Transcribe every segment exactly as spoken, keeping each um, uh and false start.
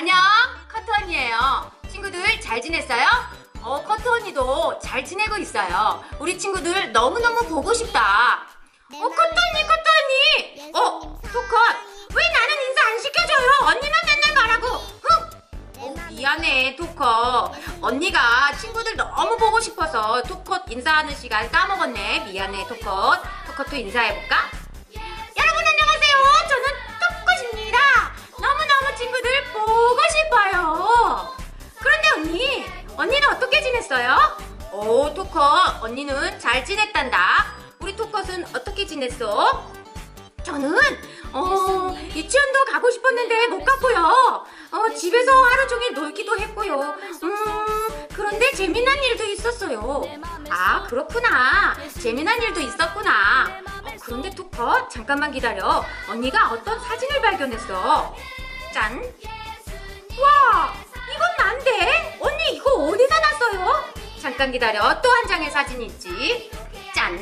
안녕, 커트 언니예요. 친구들 잘 지냈어요? 어, 커트 언니도 잘 지내고 있어요. 우리 친구들 너무너무 보고 싶다. 어, 커트 언니, 커트 언니! 어, 토컷! 왜 나는 인사 안 시켜줘요? 언니만 맨날 말하고! 흥! 어, 미안해, 토컷. 언니가 친구들 너무 보고 싶어서 토컷 인사하는 시간 까먹었네. 미안해, 토컷. 토컷도 인사해볼까? 여러분 안녕하세요. 저는 토컷입니다. 너무너무 친구들 보고 싶어요. 그런데 언니, 언니는 어떻게 지냈어요? 오, 토컷, 언니는 잘 지냈단다. 우리 토컷은 어떻게 지냈어? 저는 어, 유치원도 가고 싶었는데 못 갔고요. 어, 집에서 하루 종일 놀기도 했고요. 음, 그런데 재미난 일도 있었어요. 아, 그렇구나. 재미난 일도 있었구나. 어, 그런데 토컷, 잠깐만 기다려. 언니가 어떤 사진을 발견했어. 짠. 와, 이건 난데? 언니 이거 어디서 났어요? 잠깐 기다려. 또 한 장의 사진이 있지. 짠.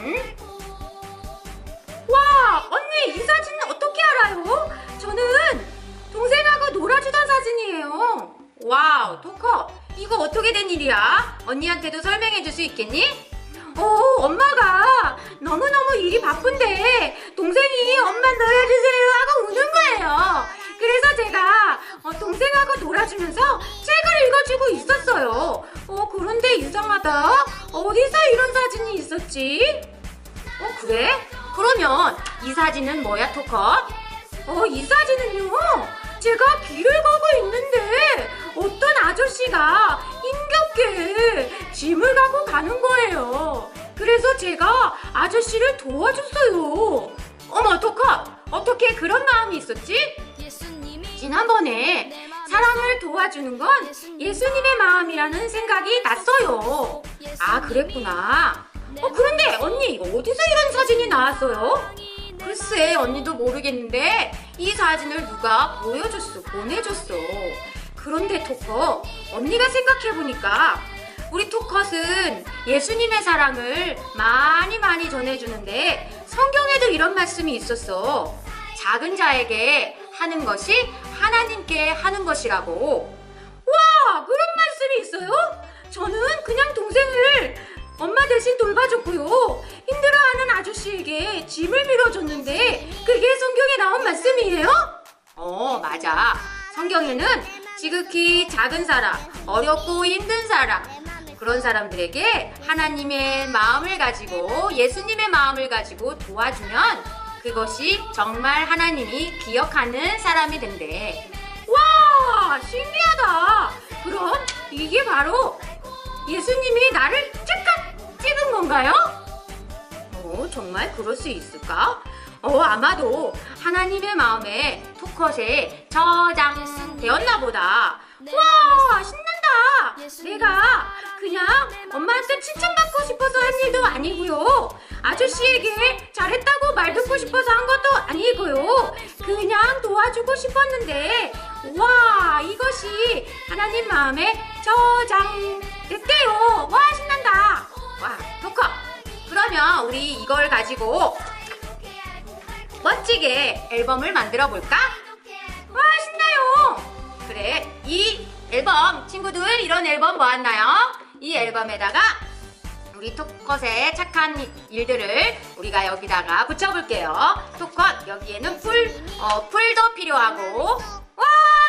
와, 언니 이 사진은 어떻게 알아요? 저는 동생하고 놀아주던 사진이에요. 와우, 토컷, 이거 어떻게 된 일이야? 언니한테도 설명해 줄 수 있겠니? 어, 엄마가 너무너무 일이 바쁜데 동생이 엄마 놀아주세요 하고 우는 거예요. 그래서 제가 어, 동생하고 놀아주면서 책을 읽어주고 있었어요. 어, 그런데 이상하다. 어디서 이런 사진이 있었지? 어, 그래? 그러면 이 사진은 뭐야, 토컷? 어, 이 사진은요, 제가 길을 가고 있는데 어떤 아저씨가 힘겹게 짐을 가고 가는 거예요. 그래서 제가 아저씨를 도와줬어요. 어머, 토컷, 어떻게 그런 마음이 있었지? 지난번에 사람을 도와주는 건 예수님의 마음이라는 생각이 났어요. 아, 그랬구나. 어, 그런데 언니 이거 어디서 이런 사진이 나왔어요? 글쎄, 언니도 모르겠는데 이 사진을 누가 보여줬어, 보내줬어. 그런데 토컷, 언니가 생각해보니까 우리 토컷은 예수님의 사랑을 많이 많이 전해주는데 성경에도 이런 말씀이 있었어. 작은 자에게 하는 것이 하나님께 하는 것이라고. 와, 그런 말씀이 있어요? 저는 그냥 동생을 엄마 대신 돌봐줬고요. 힘들어하는 아저씨에게 짐을 밀어줬는데 그게 성경에 나온 말씀이에요? 어, 맞아. 성경에는 지극히 작은 사람, 어렵고 힘든 사람, 그런 사람들에게 하나님의 마음을 가지고 예수님의 마음을 가지고 도와주면 그것이 정말 하나님이 기억하는 사람이 된대. 와, 신기하다. 그럼 이게 바로 예수님이 나를 착각 찍은 건가요? 어, 정말 그럴 수 있을까? 어, 아마도 하나님의 마음에 토컷에 저장되었나 보다. 와, 신난다. 내가 그냥 엄마한테 칭찬받고 싶어서 한 일도 아니고요. 아저씨에게 잘했다고 말 듣고 싶어서 한 것도 아니고요. 그냥 도와주고 싶었는데 와, 이것이 하나님 마음에 저장됐대요. 와, 신난다. 와, 토컷, 그러면 우리 이걸 가지고 멋지게 앨범을 만들어 볼까? 와, 신나요. 그래, 이 앨범, 친구들 이런 앨범 모았나요? 이 앨범에다가 우리 토컷의 착한 일들을 우리가 여기다가 붙여볼게요. 토컷, 여기에는 풀, 어, 풀도 필요하고, 와,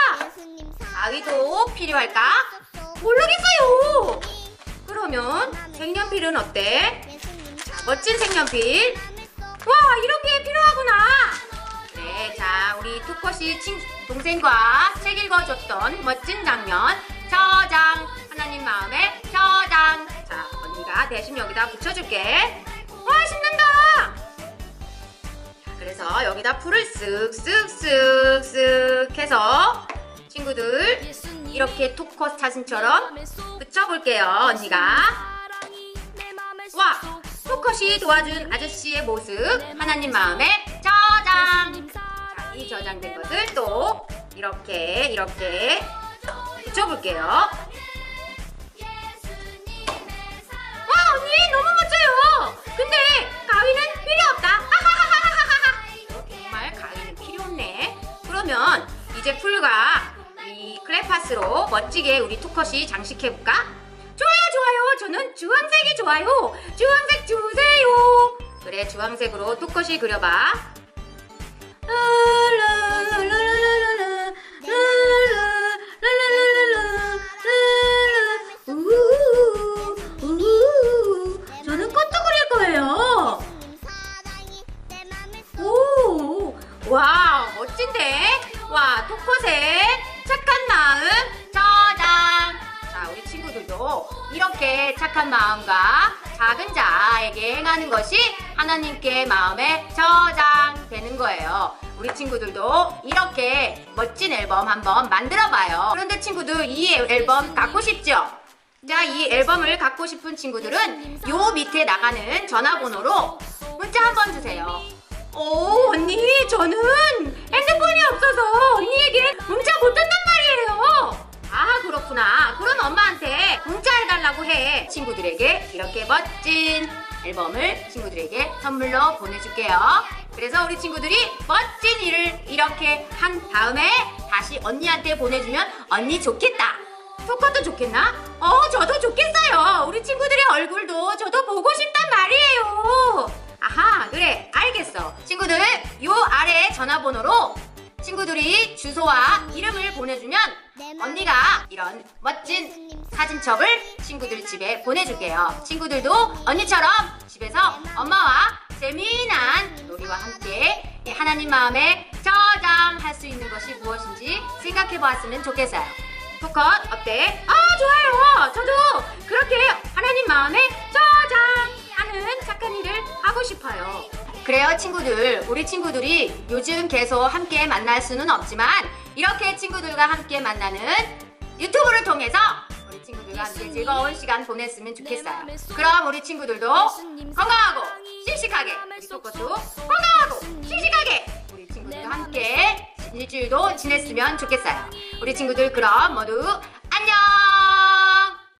가위도 필요할까? 모르겠어요. 그러면 색연필은 어때? 자, 멋진 색연필. 와, 이런 게 필요하구나. 네, 자, 우리 토컷이 친, 동생과 책 읽어줬던 멋진 장면. 저장, 하나님 마음에 저장. 자, 언니가 대신 여기다 붙여줄게. 와, 신난다. 자, 그래서 여기다 풀을 쓱쓱쓱쓱쓱 해서 친구들 이렇게 토컷 사진처럼 붙여볼게요, 언니가. 와, 토컷이 도와준 아저씨의 모습, 하나님 마음에 저장. 자, 이 저장된 것을 또 이렇게 이렇게 붙여볼게요. 와, 언니 너무 멋져요. 근데 가위는 필요 없다. 하하하하하하. 정말 가위는 필요 없네. 그러면 이제 풀과 이 클레파스로 멋지게 우리 토컷이 장식해볼까? 좋아요, 좋아요. 저는 주황색이 좋아요. 주황색 주세요. 그래, 주황색으로 토컷이 그려봐. 저는 꽃도 그릴 거예요. 오, 와, 멋진데? 와, 토컷의 착한 마음 저장. 자, 우리 친구들도 이렇게 착한 마음과 작은 자에게 행하는 것이 하나님께 마음에 저장되는 거예요. 우리 친구들도 이렇게 멋진 앨범 한번 만들어봐요. 그런데 친구들, 이 앨범 갖고 싶죠? 자, 이 앨범을 갖고 싶은 친구들은 요 밑에 나가는 전화번호로 문자 한번 주세요. 오, 언니, 저는 핸드폰이 없어서 언니에게 문자 못 한단 말이에요. 아, 그렇구나. 그럼 엄마한테 문자해달라고 해. 친구들에게 이렇게 멋진 앨범을 친구들에게 선물로 보내줄게요. 그래서 우리 친구들이 멋진 일을 이렇게 한 다음에 다시 언니한테 보내주면 언니 좋겠다. 토컷도 좋겠나? 어, 저도 좋겠어요. 우리 친구들의 얼굴도 저도 보고 싶단 말이에요. 아하, 그래, 알겠어. 친구들, 요 아래 전화번호로 친구들이 주소와 이름을 보내주면 언니가 이런 멋진 사진첩을 친구들 집에 보내줄게요. 친구들도 언니처럼 집에서 엄마와 재미난 놀이와 함께 하나님 마음에 저장할 수 있는 것이 무엇인지 생각해 보았으면 좋겠어요. 토컷 어때? 아, 좋아요. 저도 그렇게 하나님 마음에 저장하는 착한 일을 하고 싶어요. 그래요, 친구들. 우리 친구들이 요즘 계속 함께 만날 수는 없지만 이렇게 친구들과 함께 만나는 유튜브를 통해서 우리 친구들과 함께 즐거운 시간 보냈으면 좋겠어요. 그럼 우리 친구들도 건강하고 씩씩하게, 우리 토컷도 건강하고 씩씩하게 우리 친구들과 함께 일주일도 지냈으면 좋겠어요. 우리 친구들 그럼 모두